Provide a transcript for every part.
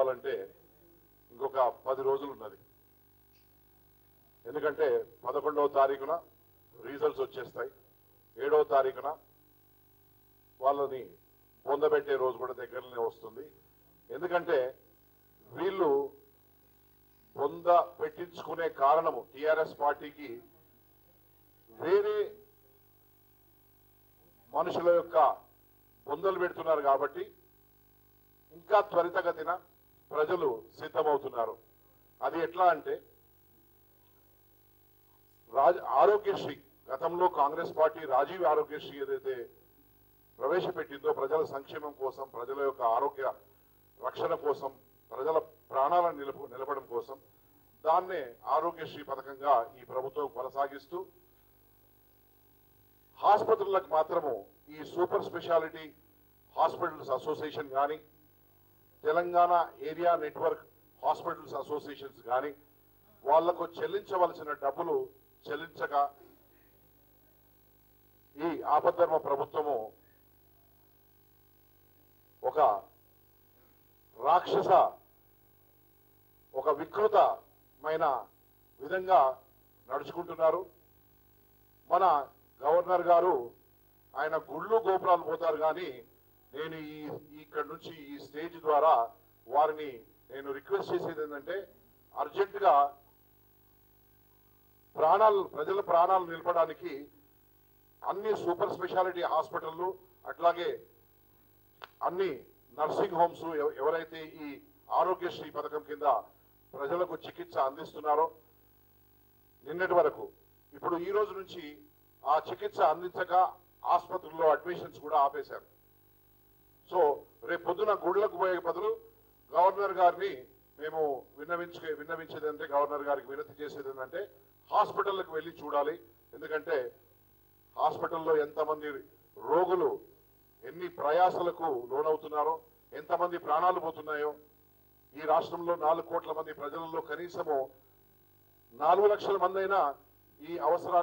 చెప్పాలంటే ఇంకొక 10 రోజులు ఉన్నది. ఎందుకంటే 11వ తారీఖున రిజల్ట్స్ వచ్చేస్తాయి. 7వ తారీఖున వాళ్ళని పొందబెట్టే రోజు కూడా దగ్గరనే వస్తుంది. ఎందుకంటే వీళ్ళు పొంద పెట్టించుకునే కారణము టిఆర్ఎస్ పార్టీకి వేరే మనుషుల యొక్క పొందలు పెడుతున్నారు కాబట్టి ఇంకా త్వరితగతిన ప్రజలు సిద్ధమవుతున్నారు. అది ఎట్లా అంటే ఆరోగ్యశ్రీ గతంలో కాంగ్రెస్ పార్టీ రాజీవ్ ఆరోగ్యశ్రీ ఏదైతే ప్రవేశపెట్టిందో ప్రజల సంక్షేమం కోసం, ప్రజల యొక్క ఆరోగ్య రక్షణ కోసం, ప్రజల ప్రాణాలను నిలపడం కోసం దాన్నే ఆరోగ్యశ్రీ పథకంగా ఈ ప్రభుత్వం కొనసాగిస్తూ హాస్పిటళ్లకు మాత్రము ఈ సూపర్ స్పెషాలిటీ హాస్పిటల్స్ అసోసియేషన్ కానీ, Telangana area network hospitals associations కానీ వాళ్లకు చెల్లించవలసిన డబ్బులు చెల్లించక ఈ ఆపద్ధర్మ ప్రభుత్వము ఒక రాక్షస, ఒక వికృతమైన విధంగా నడుచుకుంటున్నారు. మన గవర్నర్ గారు ఆయన గుళ్ళు గోపురాలు పోతారు కానీ నేను ఇక్కడ నుంచి ఈ స్టేజ్ ద్వారా వారిని నేను రిక్వెస్ట్ చేసేది ఏంటంటే అర్జెంటుగా ప్రజల ప్రాణాలు నిలపడానికి అన్ని సూపర్ స్పెషాలిటీ హాస్పిటళ్లు అట్లాగే అన్ని నర్సింగ్ హోమ్స్ ఎవరైతే ఈ ఆరోగ్యశ్రీ పథకం కింద ప్రజలకు చికిత్స అందిస్తున్నారో నిన్నటి వరకు, ఇప్పుడు ఈ రోజు నుంచి ఆ చికిత్స అందించక ఆసుపత్రుల్లో అడ్మిషన్స్ కూడా ఆపేశారు. సో రేపు పొద్దున గుళ్ళకు పోయే బదులు గవర్నర్ గారిని మేము విన్నవించేది అంటే గవర్నర్ గారికి వినతి చేసేది ఏంటంటే హాస్పిటల్లకు వెళ్ళి చూడాలి. ఎందుకంటే హాస్పిటల్లో ఎంతమంది రోగులు ఎన్ని ప్రయాసలకు లోనవుతున్నారో, ఎంతమంది ప్రాణాలు పోతున్నాయో. ఈ రాష్ట్రంలో 4 కోట్ల మంది ప్రజలలో కనీసము 4 లక్షల మంది అయినా ఈ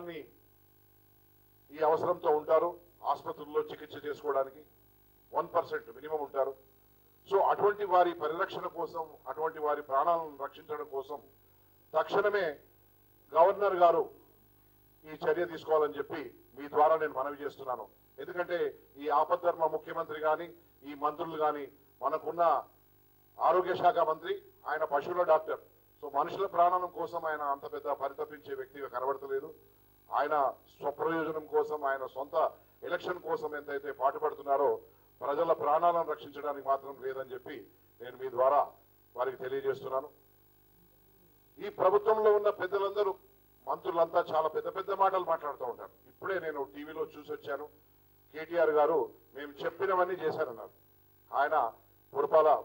అవసరంతో ఉంటారు. ఆసుపత్రుల్లో చికిత్స చేసుకోవడానికి 1% మినిమం ఉంటారు. సో అటువంటి వారి పరిరక్షణ కోసం, అటువంటి వారి ప్రాణాలను రక్షించడం కోసం తక్షణమే గవర్నర్ గారు ఈ చర్య తీసుకోవాలని చెప్పి మీ ద్వారా నేను మనవి చేస్తున్నాను. ఎందుకంటే ఈ ఆపద్ధర్మ ముఖ్యమంత్రి కానీ, ఈ మంత్రులు కానీ, మనకున్న ఆరోగ్య శాఖ మంత్రి ఆయన పశువుల డాక్టర్. సో మనుషుల ప్రాణం కోసం ఆయన అంత పెద్ద పరితపించే వ్యక్తిగా కనబడతలేదు. ఆయన స్వప్రయోజనం కోసం, ఆయన సొంత ఎలక్షన్ కోసం ఎంతైతే పాటుపడుతున్నారో ప్రజల ప్రాణాలను రక్షించడానికి మాత్రం లేదని చెప్పి నేను మీ ద్వారా వారికి తెలియజేస్తున్నాను. ఈ ప్రభుత్వంలో ఉన్న పెద్దలందరూ, మంత్రులంతా చాలా పెద్ద పెద్ద మాటలు మాట్లాడుతూ ఉంటారు. ఇప్పుడే నేను టీవీలో చూసి వచ్చాను. కేటీఆర్ గారు మేము చెప్పినవన్నీ చేశారన్నారు. ఆయన పురపాలక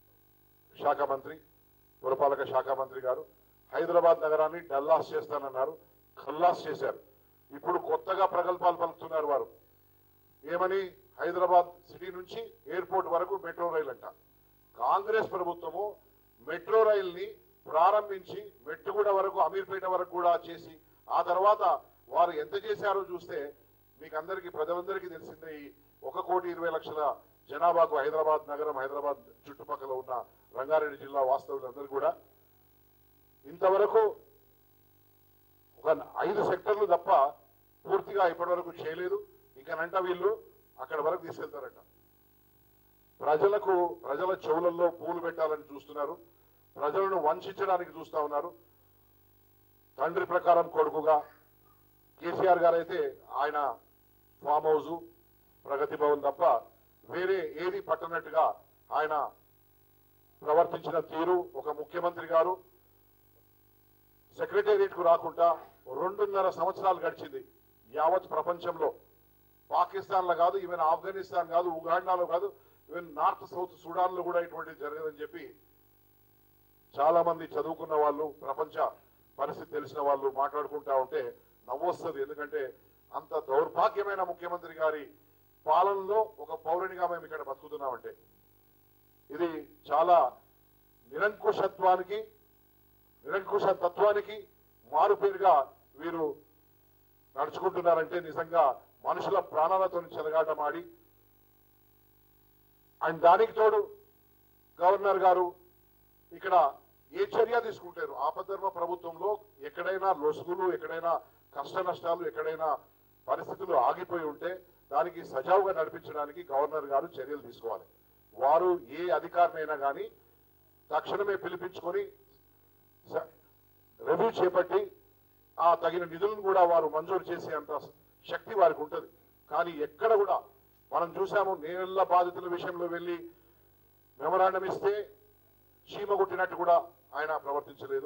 శాఖ మంత్రి గారు హైదరాబాద్ నగరాన్ని డల్లాస్ చేస్తానన్నారు, ఖల్లాస్ చేశారు. ఇప్పుడు కొత్తగా ప్రగల్భాలు పలుకుతున్నారు వారు. ఏమని? హైదరాబాద్ సిటీ నుంచి ఎయిర్పోర్ట్ వరకు మెట్రో రైలు అంట. కాంగ్రెస్ ప్రభుత్వము మెట్రో రైల్ని ప్రారంభించి మెట్టుగూడ వరకు, అమీర్పేట వరకు కూడా చేసి ఆ తర్వాత వారు ఎంత చేశారో చూస్తే మీకు అందరికీ, ప్రజలందరికీ తెలిసిందే. ఈ 1,20,00,000 జనాభాకు హైదరాబాద్ నగరం, హైదరాబాద్ చుట్టుపక్కల ఉన్న రంగారెడ్డి జిల్లా వాస్తవులందరూ కూడా ఇంతవరకు ఒక 5 సెక్టర్లు తప్ప పూర్తిగా ఇప్పటి వరకు చేయలేదు. ఇంకనంట వీళ్ళు అక్కడ వరకు తీసుకెళ్తారట. ప్రజల చెవులలో పూలు పెట్టాలని చూస్తున్నారు. ప్రజలను వంచడానికి చూస్తా ఉన్నారు. తండ్రి ప్రకారం కొడుకుగా కేసీఆర్ గారు అయితే ఆయన ఫామ్ హౌస్, ప్రగతి భవన్ తప్ప వేరే ఏది పట్టనట్టుగా ఆయన ప్రవర్తించిన తీరు. ఒక ముఖ్యమంత్రి గారు సెక్రటేరియట్ కు రాకుండా 2.5 సంవత్సరాలు గడిచింది. యావత్ ప్రపంచంలో పాకిస్తాన్ లో కాదు, ఈవెన్ ఆఫ్ఘనిస్తాన్ కాదు, ఉగాండాలో కాదు, ఈవెన్ నార్త్ సౌత్ సుడాన్ లో కూడా ఇటువంటిది జరగదని చెప్పి చాలా మంది చదువుకున్న వాళ్ళు, ప్రపంచ పరిస్థితి తెలిసిన వాళ్ళు మాట్లాడుకుంటా ఉంటే నవ్వొస్తుంది. ఎందుకంటే అంత దౌర్భాగ్యమైన ముఖ్యమంత్రి గారి పాలనలో ఒక పౌరునిగా మేము ఇక్కడ బతుకుతున్నామంటే ఇది చాలా నిరంకుశ తత్వానికి మారుపేరుగా వీరు నడుచుకుంటున్నారంటే నిజంగా మనుషుల ప్రాణాలతో చెలగాటమాడి, అండ్ దానికి తోడు గవర్నర్ గారు ఇక్కడ ఏ చర్య తీసుకుంటారు? ఆపద్ధర్మ ప్రభుత్వంలో ఎక్కడైనా లొసుగులు, ఎక్కడైనా కష్ట నష్టాలు, ఎక్కడైనా పరిస్థితులు ఆగిపోయి ఉంటే దానికి సజావుగా నడిపించడానికి గవర్నర్ గారు చర్యలు తీసుకోవాలి. వారు ఏ అధికారినైనా కానీ తక్షణమే పిలిపించుకొని రివ్యూ చేపట్టి ఆ తగిన నిధులను కూడా వారు మంజూరు చేసే అంత శక్తి వారికి ఉంటుంది. కానీ ఎక్కడ కూడా మనం చూసాము, నీళ్ల బాధితుల విషయంలో వెళ్ళి మెమరాండం ఇస్తే చీమ కొట్టినట్టు కూడా ఆయన ప్రవర్తించలేదు.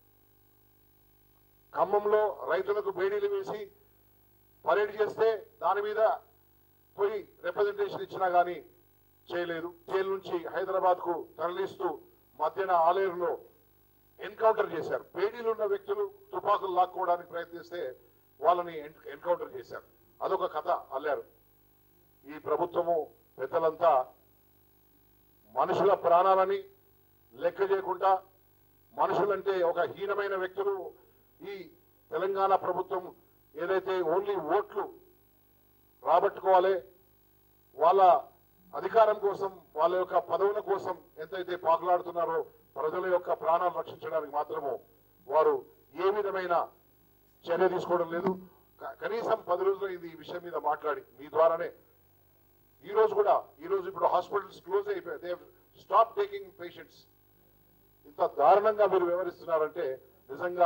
ఖమ్మంలో రైతులకు బేడీలు వేసి పరేడ్ చేస్తే దాని మీద పోయి రిప్రజెంటేషన్ ఇచ్చినా కానీ చేయలేదు. జైలు నుంచి హైదరాబాద్ కు తరలిస్తూ మధ్యన ఆలేరులో ఎన్కౌంటర్ చేశారు. బేడీలు ఉన్న వ్యక్తులు తుపాకులు లాక్కోవడానికి ప్రయత్నిస్తే వాళ్ళని ఎన్కౌంటర్ చేశారు. అదొక కథ అల్లారు. ఈ ప్రభుత్వము పెద్దలంతా మనుషుల ప్రాణాలని లెక్క చేయకుండా, మనుషులంటే ఒక హీనమైన వ్యక్తులు ఈ తెలంగాణ ప్రభుత్వం ఏదైతే ఓన్లీ ఓట్లు రాబట్టుకోవాలి, వాళ్ళ అధికారం కోసం, వాళ్ళ యొక్క పదవుల కోసం ఎంతైతే పాకులాడుతున్నారో ప్రజల యొక్క ప్రాణాలు రక్షించడానికి మాత్రము వారు ఏ విధమైన చర్య తీసుకోవడం లేదు. కనీసం 10 రోజులైంది ఈ విషయం మీద మాట్లాడి. మీ ద్వారానే ఈ రోజు ఇప్పుడు హాస్పిటల్స్ క్లోజ్ అయిపోయాయి. They stop taking patients. ఇంత దారుణంగా మీరు వ్యవహరిస్తున్నారంటే నిజంగా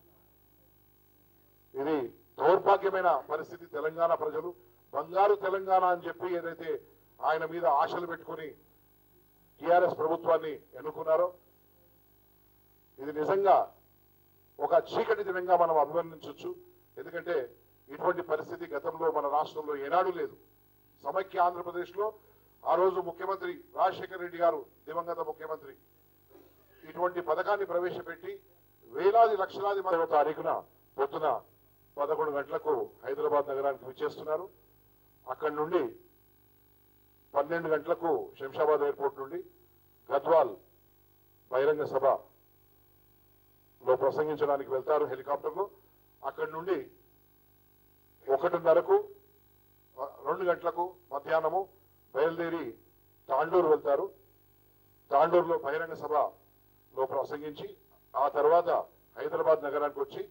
ఇది దౌర్భాగ్యమైన పరిస్థితి. తెలంగాణ ప్రజలు బంగారు తెలంగాణ అని చెప్పి ఏదైతే ఆయన మీద ఆశలు పెట్టుకుని టిఆర్ఎస్ ప్రభుత్వాన్ని ఎన్నుకున్నారో ఇది నిజంగా ఒక చీకటి దినంగా మనం అభివర్ణించవచ్చు. ఎందుకంటే ఇటువంటి పరిస్థితి గతంలో మన రాష్ట్రంలో ఏనాడు లేదు. సమైక్య ఆంధ్రప్రదేశ్ లో ఆ రోజు ముఖ్యమంత్రి రాజశేఖర రెడ్డి గారు, దివంగత ముఖ్యమంత్రి, ఇటువంటి పథకాన్ని ప్రవేశపెట్టి వేలాది లక్షలాది మంది తారీఖున పొద్దున 11 గంటలకు హైదరాబాద్ నగరానికి విచ్చేస్తున్నారు. అక్కడి నుండి 12 గంటలకు శంషాబాద్ ఎయిర్పోర్ట్ నుండి గద్వాల్ బహిరంగ సభలో ప్రసంగించడానికి వెళ్తారు హెలికాప్టర్లో. అక్కడి నుండి 1:30కు 2 గంటలకు మధ్యాహ్నము బయలుదేరి తాండూరు వెళ్తారు. తాండూరులో బహిరంగ సభలో ప్రసంగించి ఆ తర్వాత హైదరాబాద్ నగరానికి వచ్చి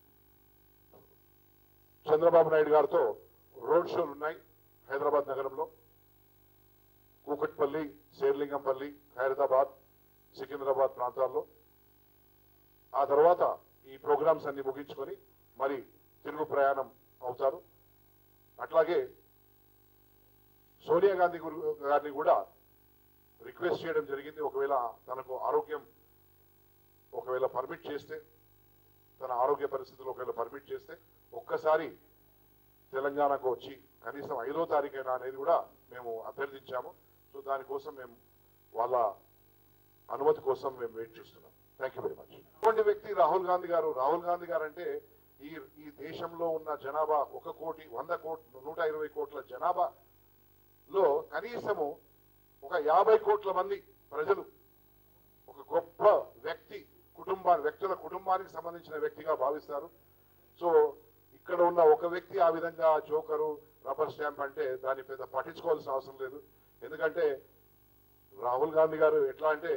చంద్రబాబు నాయుడు గారితో రోడ్ షోలు ఉన్నాయి హైదరాబాద్ నగరంలో. కూకట్పల్లి, శేర్లింగంపల్లి, ఖైరతాబాద్, సికింద్రాబాద్ ప్రాంతాల్లో. ఆ తర్వాత ఈ ప్రోగ్రామ్స్ అన్ని ముగించుకొని మరి తిరుగు ప్రయాణం అవుతారు. అట్లాగే సోనియా గాంధీ గారిని కూడా రిక్వెస్ట్ చేయడం జరిగింది, ఒకవేళ తనకు ఆరోగ్యం ఒకవేళ పర్మిట్ చేస్తే, తన ఆరోగ్య పరిస్థితులు ఒకవేళ పర్మిట్ చేస్తే ఒక్కసారి తెలంగాణకు వచ్చి కనీసం 5వ తారీఖైనా అనేది కూడా మేము అభ్యర్థించాము. సో దానికోసం మేము వాళ్ళ అనుమతి కోసం మేము వెయిట్ చేస్తున్నాం. Thank you very much. ఇటువంటి వ్యక్తి రాహుల్ గాంధీ గారు. రాహుల్ గాంధీ గారు అంటే ఈ దేశంలో ఉన్న జనాభా 1 కోటి 100 కోట్ల 120 కోట్ల జనాభాలో కనీసము ఒక 50 కోట్ల మంది ప్రజలు ఒక గొప్ప వ్యక్తుల కుటుంబానికి సంబంధించిన వ్యక్తిగా భావిస్తారు. సో ఇక్కడ ఉన్న ఒక వ్యక్తి ఆ విధంగా జోకరు, రబ్బర్ స్టాంప్ అంటే దాన్ని పెద్ద పట్టించుకోవాల్సిన అవసరం లేదు. ఎందుకంటే రాహుల్ గాంధీ గారు ఎట్లా అంటే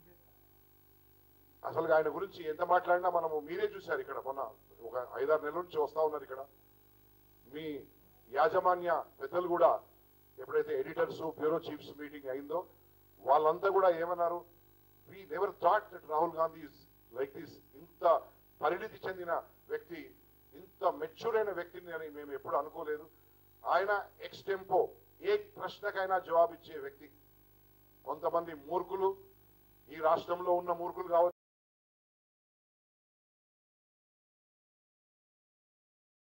అసలు ఆయన గురించి ఎంత మాట్లాడినా మనము మీరే చూశారు. ఇక్కడ మొన్న ఒక 5-6 నెలల నుంచి వస్తా ఉన్నారు. ఇక్కడ మీ యాజమాన్య పెద్దలు కూడా ఎప్పుడైతే ఎడిటర్స్, బ్యూరో చీఫ్స్ మీటింగ్ అయిందో వాళ్ళంతా కూడా ఏమన్నారు, we never thought that Rahul Gandhi is like this. ఇంత పరిణితి చెందిన వ్యక్తి, ఇంత మెచ్యూర్ అయిన వ్యక్తిని అని మేము ఎప్పుడు అనుకోలేదు. ఆయన ఎక్స్ టెంపో ఏ ప్రశ్నకైనా జవాబిచ్చే వ్యక్తి. కొంతమంది మూర్ఖులు, ఈ రాష్ట్రంలో ఉన్న మూర్ఖులు కావచ్చు,